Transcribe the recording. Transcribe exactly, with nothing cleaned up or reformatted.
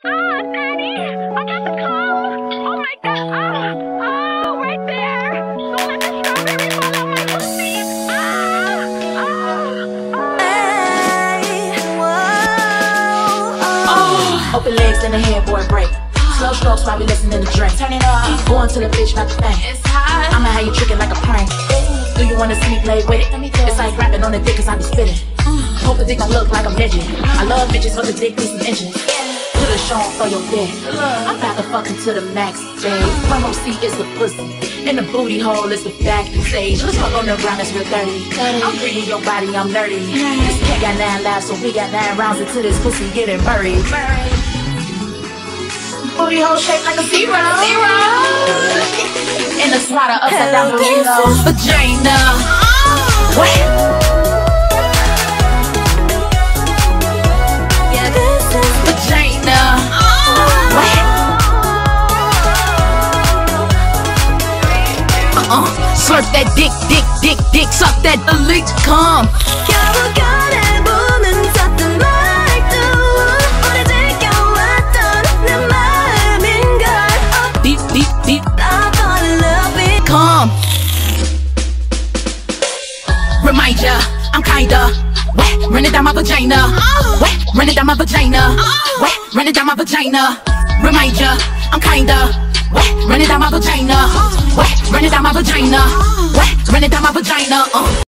Ah, Daddy, I'm about to come. Oh my God. Ah, oh, right there. Don't let the strawberry fall on my pussy. Ah, ah, Hey, whoa, Oh. Open legs and the headboard break. Slow strokes while we listening to drink. Turn it up. Going to the bitch, not the thing. it's hot. I'ma have you tricking like a prank. Do you wanna see me play with it? It's like rapping on the dick cause I be spitting. Hope the dick don't look like a midget. I love bitches but the dick needs some inches. Put a show on for your dick. I'm about to fuck into the max, babe. Front row seat is the pussy, and the booty hole is the back stage. Let's fuck on the ground, that's real dirty. I'm reading your body, I'm nerdy. This cat got nine lives, so we got nine rounds into this pussy getting buried. Booty hole shaped like a zero. Zero. And the swatter upside down burrito. Vagina. What? Uh, slurp that dick, dick, dick, dick, suck that elite cum. 겨우간에 보는 sat은 말도 오래 지켜왔던 내 마음인걸. Deep, deep, deep, I fall in love with cum. Remind ya, I'm kinda wet, running down my vagina. Wet, running down my vagina. Wet, running down my vagina. Remind ya, I'm kinda wet, running down my vagina. Wet, running down my vagina. Wet, running down my vagina. Uh.